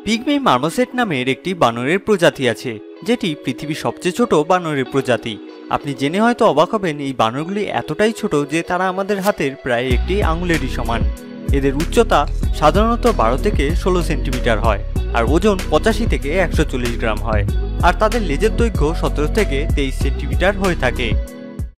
Pygmy marmoset নামের একটি বানরের প্রজাতি আছে, যেটি পৃথিবীর সবচেয়ে ছোট বানরের প্রজাতি। আপনি জেনে হয়তো অবাক হবেন, এই বানরগুলি এতটাই ছোট যে তারা আমাদের হাতের প্রায় একটি আঙুলেরই সমান। এদের উচ্চতা সাধারণত 12 থেকে 16 সেন্টিমিটার হয়, আর ওজন 85 থেকে 140 গ্রাম হয়। আর তাদের লেজের দৈর্ঘ্য 17 থেকে 23 সেন্টিমিটার হয়ে থাকে।